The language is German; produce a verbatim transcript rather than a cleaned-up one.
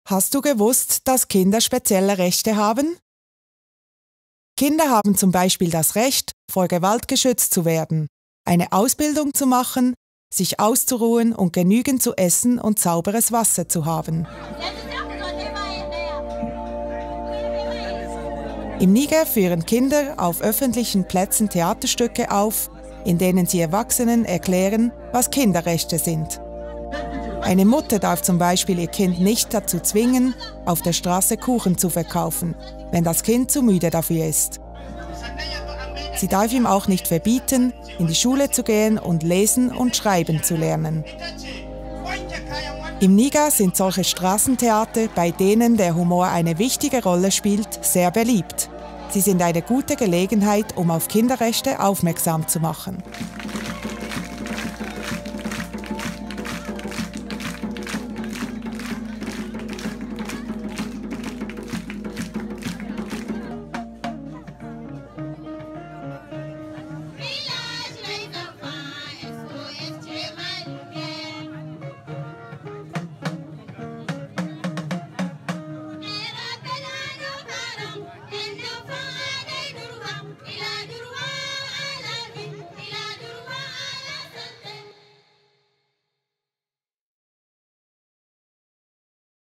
Hast du gewusst, dass Kinder spezielle Rechte haben? Kinder haben zum Beispiel das Recht, vor Gewalt geschützt zu werden, eine Ausbildung zu machen, sich auszuruhen und genügend zu essen und sauberes Wasser zu haben. Im Niger führen Kinder auf öffentlichen Plätzen Theaterstücke auf, in denen sie Erwachsenen erklären, was Kinderrechte sind. Eine Mutter darf zum Beispiel ihr Kind nicht dazu zwingen, auf der Straße Kuchen zu verkaufen, wenn das Kind zu müde dafür ist. Sie darf ihm auch nicht verbieten, in die Schule zu gehen und lesen und schreiben zu lernen. Im Niger sind solche Straßentheater, bei denen der Humor eine wichtige Rolle spielt, sehr beliebt. Sie sind eine gute Gelegenheit, um auf Kinderrechte aufmerksam zu machen.